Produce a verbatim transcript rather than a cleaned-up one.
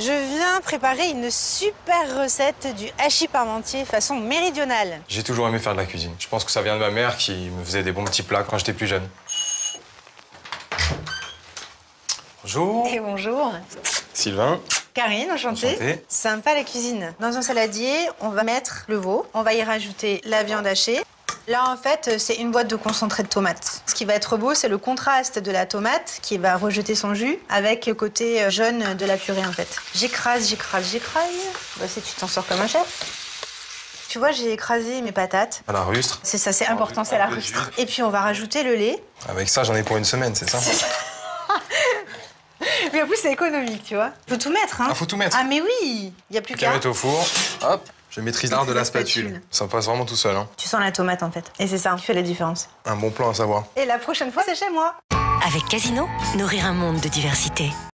Je viens préparer une super recette du hachis parmentier façon méridionale. J'ai toujours aimé faire de la cuisine. Je pense que ça vient de ma mère qui me faisait des bons petits plats quand j'étais plus jeune. Bonjour. Et bonjour. Sylvain. Karine, enchantée. Enchantée. Sympa la cuisine. Dans un saladier, on va mettre le veau. On va y rajouter la viande hachée. Là, en fait, c'est une boîte de concentré de tomates. Ce qui va être beau, c'est le contraste de la tomate qui va rejeter son jus avec le côté jaune de la purée, en fait. J'écrase, j'écrase, j'écrase. Bah, si tu t'en sors comme un chef. Tu vois, j'ai écrasé mes patates. À la rustre. C'est ça, c'est important, c'est la rustre. Et puis, on va rajouter le lait. Avec ça, j'en ai pour une semaine, c'est ça? Mais en plus, c'est économique, tu vois. Faut tout mettre, hein. Ah, faut tout mettre. Ah, mais oui. Il y a plus qu'à qu'à. mettre au four. Hop. Je maîtrise l'art de la spatule. spatule. Ça passe vraiment tout seul, hein. Tu sens la tomate, en fait. Et c'est ça qui fait la différence. Un bon plan à savoir. Et la prochaine fois, c'est chez moi. Avec Casino, nourrir un monde de diversité.